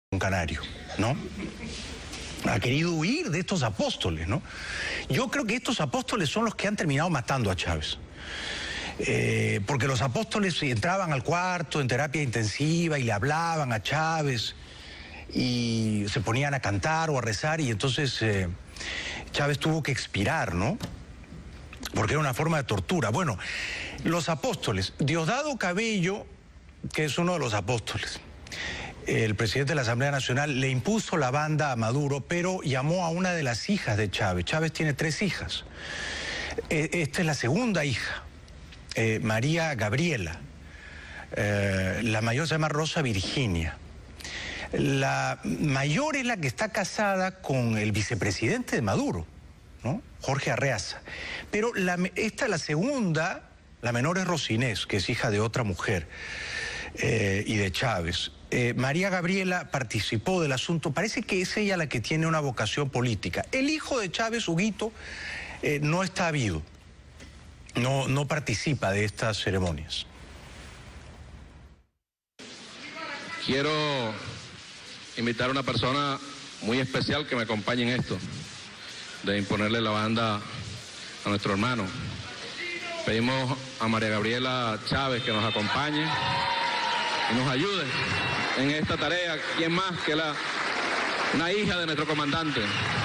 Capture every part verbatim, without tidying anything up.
un canario, ¿no? Ha querido huir de estos apóstoles, ¿no? Yo creo que estos apóstoles son los que han terminado matando a Chávez. Eh, porque los apóstoles entraban al cuarto en terapia intensiva y le hablaban a Chávez y se ponían a cantar o a rezar, y entonces eh, Chávez tuvo que expirar, ¿no? Porque era una forma de tortura. Bueno, los apóstoles, Diosdado Cabello, que es uno de los apóstoles, el presidente de la Asamblea Nacional, le impuso la banda a Maduro, pero llamó a una de las hijas de Chávez. Chávez tiene tres hijas. Eh, esta es la segunda hija, eh, María Gabriela. Eh, la mayor se llama Rosa Virginia. La mayor es la que está casada con el vicepresidente de Maduro, ¿no? Jorge Arreaza. Pero la, esta, la segunda, la menor es Rosinés, que es hija de otra mujer, eh, y de Chávez. Eh, María Gabriela participó del asunto, parece que es ella la que tiene una vocación política. El hijo de Chávez, Huguito, eh, no está habido, no, no participa de estas ceremonias. Quiero invitar a una persona muy especial que me acompañe en esto, de imponerle la banda a nuestro hermano. Pedimos a María Gabriela Chávez que nos acompañe y nos ayude en esta tarea. ¿Quién más que la, una hija de nuestro comandante?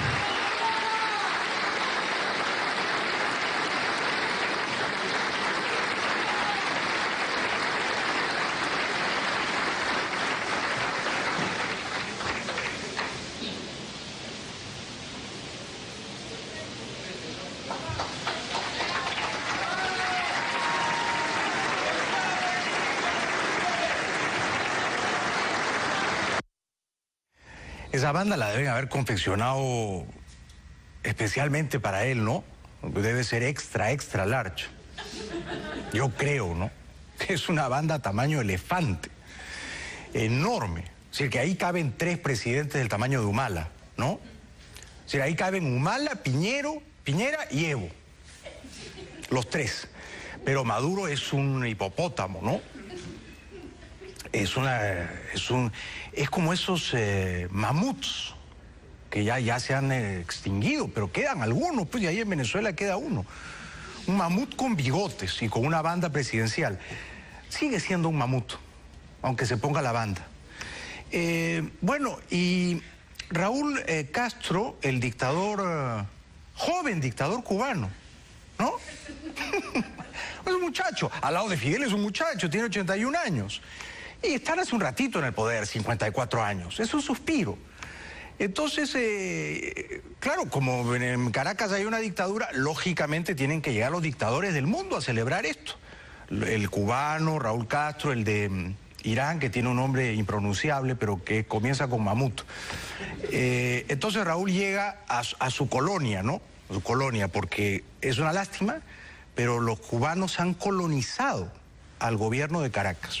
Esa banda la deben haber confeccionado especialmente para él, ¿no? Debe ser extra, extra large. Yo creo, ¿no? Que es una banda tamaño elefante, enorme. O sea, que ahí caben tres presidentes del tamaño de Humala, ¿no? O sea, ahí caben Humala, Piñero, Piñera y Evo. Los tres. Pero Maduro es un hipopótamo, ¿no? Es una, es un, es como esos eh, mamuts que ya, ya se han eh, extinguido, pero quedan algunos, pues, y ahí en Venezuela queda uno. Un mamut con bigotes y con una banda presidencial. Sigue siendo un mamut, aunque se ponga la banda. Eh, bueno, y Raúl eh, Castro, el dictador, eh, joven dictador cubano, ¿no? Es un muchacho, al lado de Fidel es un muchacho, tiene ochenta y un años. Y están hace un ratito en el poder, cincuenta y cuatro años. Es un suspiro. Entonces, eh, claro, como en Caracas hay una dictadura, lógicamente tienen que llegar los dictadores del mundo a celebrar esto. El cubano, Raúl Castro, el de um, Irán, que tiene un nombre impronunciable, pero que comienza con mamut. Eh, entonces Raúl llega a, a su colonia, ¿no? A su colonia, porque es una lástima, pero los cubanos han colonizado al gobierno de Caracas.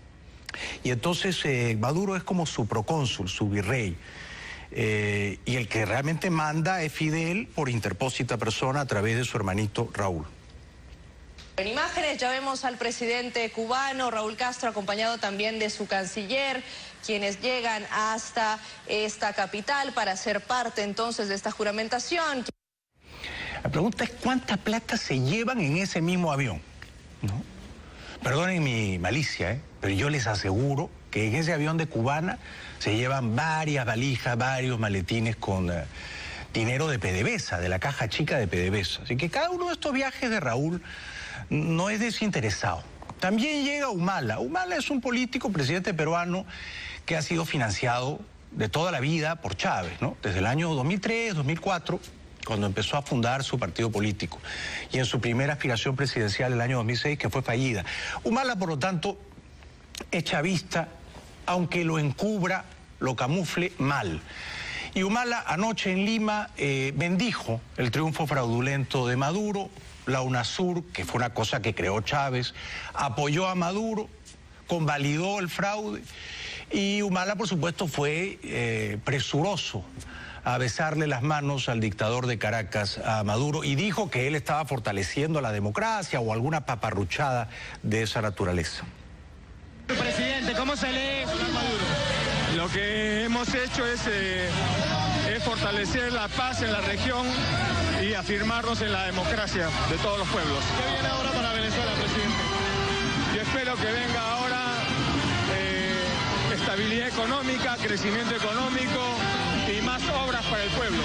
Y entonces eh, Maduro es como su procónsul, su virrey, eh, y el que realmente manda es Fidel por interpósita persona a través de su hermanito Raúl. En imágenes ya vemos al presidente cubano, Raúl Castro, acompañado también de su canciller, quienes llegan hasta esta capital para ser parte entonces de esta juramentación. La pregunta es cuánta plata se llevan en ese mismo avión, ¿no? Perdonen mi malicia, ¿eh? Pero yo les aseguro que en ese avión de Cubana se llevan varias valijas, varios maletines con uh, dinero de PDVSA, de la caja chica de PDVSA. Así que cada uno de estos viajes de Raúl no es desinteresado. También llega Humala. Humala es un político, presidente peruano, que ha sido financiado de toda la vida por Chávez, ¿no? Desde el año dos mil tres, dos mil cuatro... cuando empezó a fundar su partido político, y en su primera aspiración presidencial el año dos mil seis, que fue fallida. Humala, por lo tanto, es chavista, aunque lo encubra, lo camufle mal. Y Humala anoche en Lima eh, bendijo el triunfo fraudulento de Maduro. La UNASUR, que fue una cosa que creó Chávez, apoyó a Maduro, convalidó el fraude, y Humala, por supuesto, fue eh, presuroso a besarle las manos al dictador de Caracas, a Maduro, y dijo que él estaba fortaleciendo la democracia o alguna paparruchada de esa naturaleza. Presidente, ¿cómo se lee Maduro? Lo que hemos hecho es, eh, es fortalecer la paz en la región y afirmarnos en la democracia de todos los pueblos. ¿Qué viene ahora para Venezuela, presidente? Yo espero que venga ahora eh, estabilidad económica, crecimiento económico y más obras para el pueblo.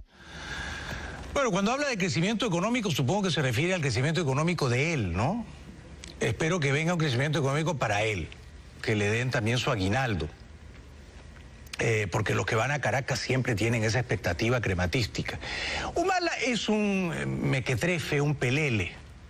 Bueno, cuando habla de crecimiento económico, supongo que se refiere al crecimiento económico de él, ¿no? Espero que venga un crecimiento económico para él, que le den también su aguinaldo. Eh, porque los que van a Caracas siempre tienen esa expectativa crematística. Humala es un eh, mequetrefe, un pelele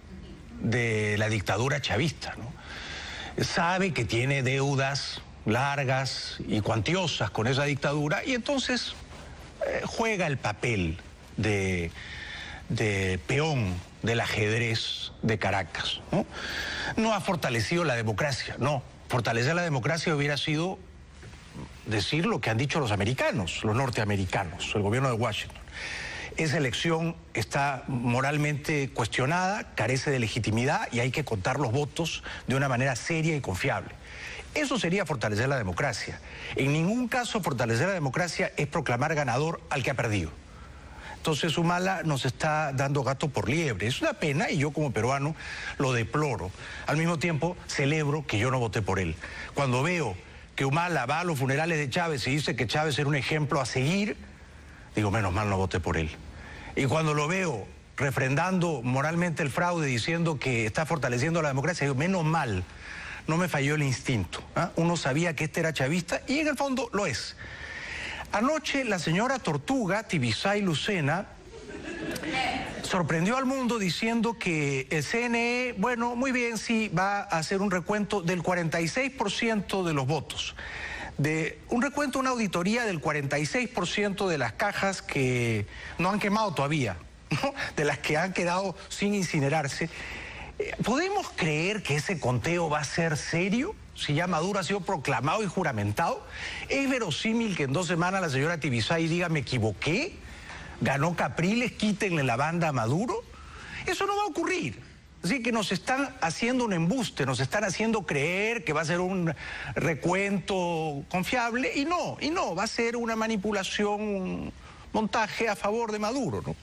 de la dictadura chavista, ¿no? Sabe que tiene deudas largas y cuantiosas con esa dictadura y entonces eh, juega el papel de, de peón del ajedrez de Caracas, ¿no? No ha fortalecido la democracia, no. Fortalecer la democracia hubiera sido decir lo que han dicho los americanos, los norteamericanos, el gobierno de Washington. Esa elección está moralmente cuestionada, carece de legitimidad y hay que contar los votos de una manera seria y confiable. Eso sería fortalecer la democracia. En ningún caso fortalecer la democracia es proclamar ganador al que ha perdido. Entonces Humala nos está dando gato por liebre. Es una pena y yo como peruano lo deploro. Al mismo tiempo celebro que yo no voté por él. Cuando veo que Humala va a los funerales de Chávez y dice que Chávez era un ejemplo a seguir, digo, menos mal no voté por él. Y cuando lo veo refrendando moralmente el fraude, diciendo que está fortaleciendo la democracia, digo, menos mal, no me falló el instinto. ¿Ah? Uno sabía que este era chavista y en el fondo lo es. Anoche la señora Tortuga, Tibisay Lucena, sorprendió al mundo diciendo que el C N E, bueno, muy bien, sí, va a hacer un recuento del cuarenta y seis por ciento de los votos. De un recuento, una auditoría del cuarenta y seis por ciento de las cajas que no han quemado todavía, ¿no? De las que han quedado sin incinerarse. ¿Podemos creer que ese conteo va a ser serio? Si ya Maduro ha sido proclamado y juramentado. ¿Es verosímil que en dos semanas la señora Tibisay diga, me equivoqué? Ganó Capriles, quítenle la banda a Maduro. Eso no va a ocurrir. Así que nos están haciendo un embuste, nos están haciendo creer que va a ser un recuento confiable y no, y no, va a ser una manipulación, un montaje a favor de Maduro, ¿no?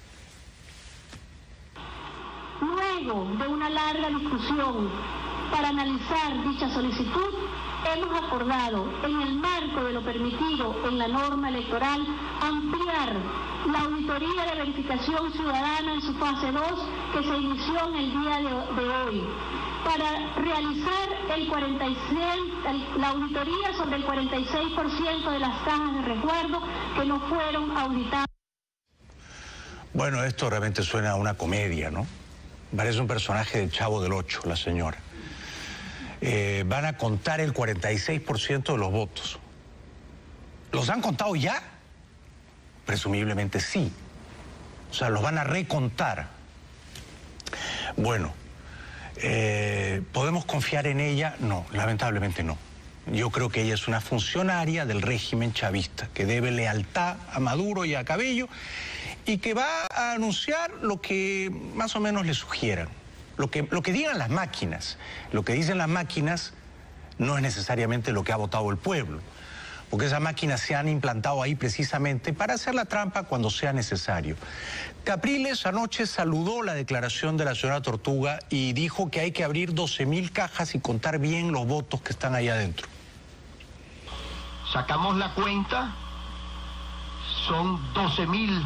Luego de una larga discusión para analizar dicha solicitud, hemos acordado, en el marco de lo permitido en la norma electoral, ampliar la auditoría de verificación ciudadana en su fase dos, que se inició en el día de, de hoy, para realizar el cuarenta y seis, el, la auditoría sobre el cuarenta y seis por ciento de las cajas de resguardo que no fueron auditadas. Bueno, esto realmente suena a una comedia, ¿no? Parece un personaje del Chavo del Ocho, la señora. Eh, van a contar el cuarenta y seis por ciento de los votos. ¿Los han contado ya? Presumiblemente sí. O sea, los van a recontar. Bueno, eh, ¿podemos confiar en ella? No, lamentablemente no. Yo creo que ella es una funcionaria del régimen chavista, que debe lealtad a Maduro y a Cabello, y que va a anunciar lo que más o menos le sugieran. Lo que, lo que digan las máquinas. Lo que dicen las máquinas no es necesariamente lo que ha votado el pueblo, porque esas máquinas se han implantado ahí precisamente para hacer la trampa cuando sea necesario. Capriles anoche saludó la declaración de la señora Tortuga y dijo que hay que abrir doce mil cajas y contar bien los votos que están ahí adentro. Sacamos la cuenta, son doce mil,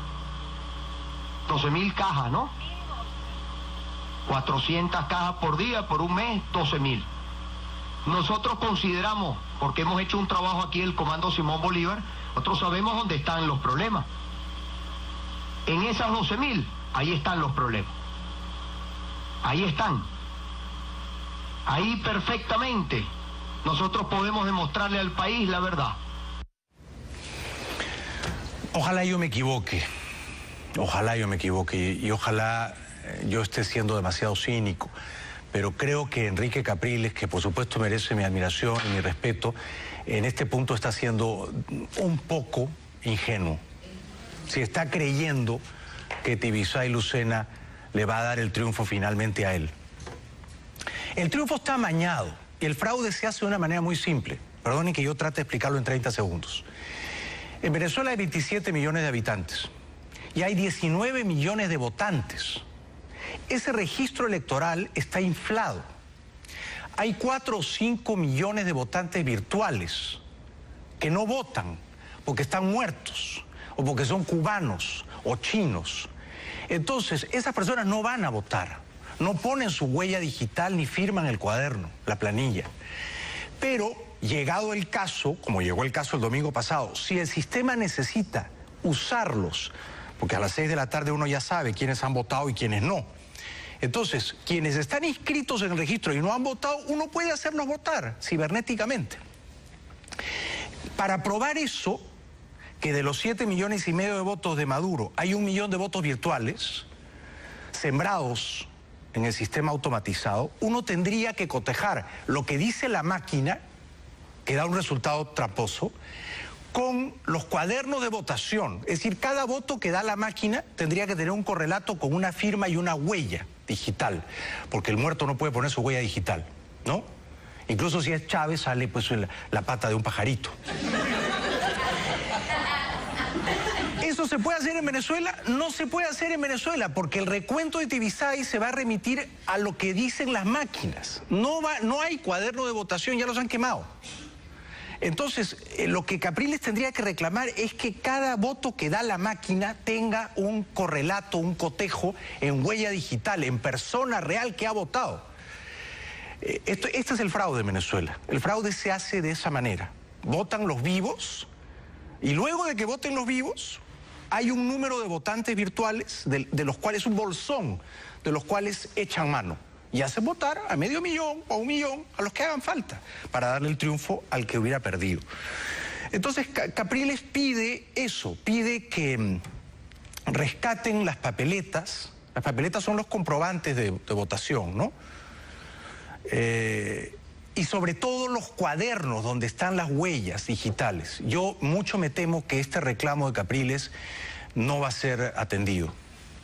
doce mil cajas, ¿no? cuatrocientas cajas por día, por un mes, doce mil. Nosotros consideramos, porque hemos hecho un trabajo aquí el Comando Simón Bolívar, nosotros sabemos dónde están los problemas. En esas doce mil, ahí están los problemas. Ahí están. Ahí perfectamente nosotros podemos demostrarle al país la verdad. Ojalá yo me equivoque. Ojalá yo me equivoque y, y ojalá yo esté siendo demasiado cínico, pero creo que Enrique Capriles, que por supuesto merece mi admiración y mi respeto, en este punto está siendo un poco ingenuo. Si está creyendo que Tibisay Lucena le va a dar el triunfo finalmente a él. El triunfo está amañado y el fraude se hace de una manera muy simple. Perdonen que yo trate de explicarlo en treinta segundos. En Venezuela hay veintisiete millones de habitantes y hay diecinueve millones de votantes. Ese registro electoral está inflado. Hay cuatro o cinco millones de votantes virtuales que no votan porque están muertos o porque son cubanos o chinos. Entonces, esas personas no van a votar, no ponen su huella digital ni firman el cuaderno, la planilla. Pero, llegado el caso, como llegó el caso el domingo pasado, si el sistema necesita usarlos, porque a las seis de la tarde uno ya sabe quiénes han votado y quiénes no. Entonces, quienes están inscritos en el registro y no han votado, uno puede hacerlos votar cibernéticamente. Para probar eso, que de los siete millones y medio de votos de Maduro hay un millón de votos virtuales, sembrados en el sistema automatizado, uno tendría que cotejar lo que dice la máquina, que da un resultado tramposo, con los cuadernos de votación. Es decir, cada voto que da la máquina tendría que tener un correlato con una firma y una huella digital, porque el muerto no puede poner su huella digital, ¿no? Incluso si es Chávez, sale pues la, la pata de un pajarito. ¿Eso se puede hacer en Venezuela? No se puede hacer en Venezuela, porque el recuento de Tibisay se va a remitir a lo que dicen las máquinas. No, va, no hay cuaderno de votación, ya los han quemado. Entonces, eh, lo que Capriles tendría que reclamar es que cada voto que da la máquina tenga un correlato, un cotejo en huella digital, en persona real que ha votado. Eh, esto, este es el fraude en Venezuela. El fraude se hace de esa manera. Votan los vivos y luego de que voten los vivos, hay un número de votantes virtuales, de, de los cuales un bolsón, de los cuales echan mano. Y hacen votar a medio millón o a un millón, a los que hagan falta, para darle el triunfo al que hubiera perdido. Entonces Capriles pide eso, pide que rescaten las papeletas. Las papeletas son los comprobantes de, de votación, ¿no? Eh, y sobre todo los cuadernos donde están las huellas digitales. Yo mucho me temo que este reclamo de Capriles no va a ser atendido.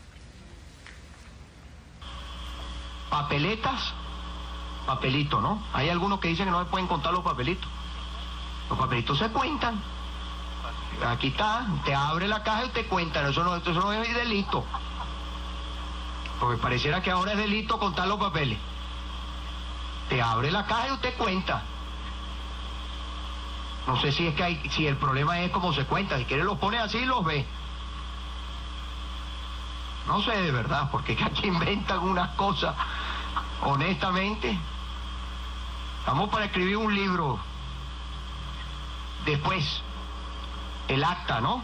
Papeletas, papelito, ¿no? Hay algunos que dicen que no se pueden contar los papelitos. Los papelitos se cuentan. Aquí está, te abre la caja y te cuentan. Eso no, eso no es delito. Porque pareciera que ahora es delito contar los papeles. Te abre la caja y usted cuenta. No sé si es que hay, si el problema es cómo se cuenta. Si quiere los pone así y los ve. No sé de verdad, porque aquí inventan unas cosas, honestamente. Estamos para escribir un libro. Después, el acta, ¿no?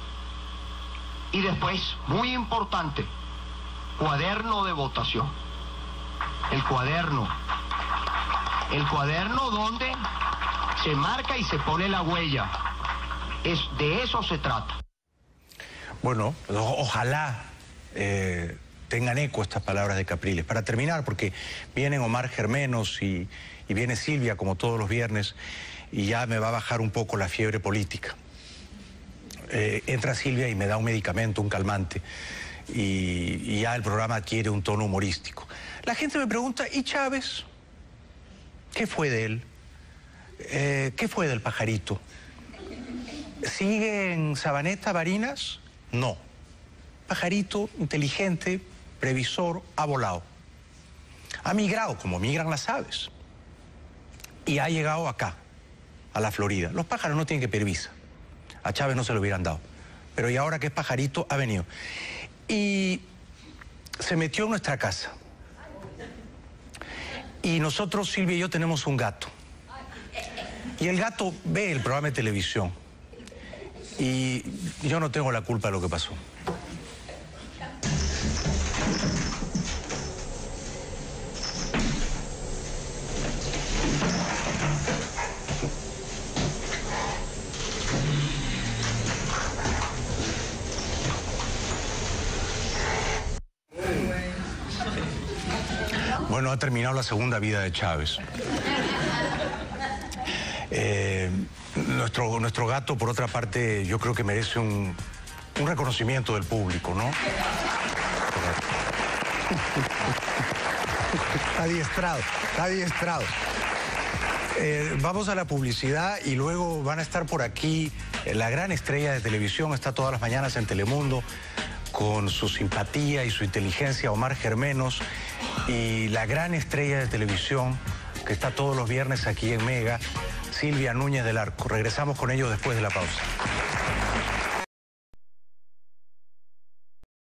Y después, muy importante, cuaderno de votación. El cuaderno. El cuaderno donde se marca y se pone la huella. Es, de eso se trata. Bueno, o, ojalá eh, tengan eco estas palabras de Capriles. Para terminar, porque vienen Omar Germenos y, y viene Silvia como todos los viernes y ya me va a bajar un poco la fiebre política. Eh, entra Silvia y me da un medicamento, un calmante, y, y ya el programa adquiere un tono humorístico. La gente me pregunta, ¿y Chávez? ¿Qué fue de él? Eh, ¿Qué fue del pajarito? ¿Sigue en Sabaneta, Barinas? No. Pajarito, inteligente, previsor, ha volado. Ha migrado, como migran las aves. Y ha llegado acá, a la Florida. Los pájaros no tienen que pedir visa. A Chávez no se lo hubieran dado. Pero y ahora que es pajarito, ha venido. Y se metió en nuestra casa. Y nosotros, Silvia y yo, tenemos un gato. Y el gato ve el programa de televisión. Y yo no tengo la culpa de lo que pasó. Bueno, ha terminado la segunda vida de Chávez. Eh, nuestro, nuestro gato, por otra parte, yo creo que merece un, un reconocimiento del público, ¿no? Está adiestrado, está adiestrado. Eh, vamos a la publicidad y luego van a estar por aquí eh, la gran estrella de televisión, está todas las mañanas en Telemundo, con su simpatía y su inteligencia, Omar Germenos, y la gran estrella de televisión, que está todos los viernes aquí en Mega, Silvia Núñez del Arco. Regresamos con ellos después de la pausa.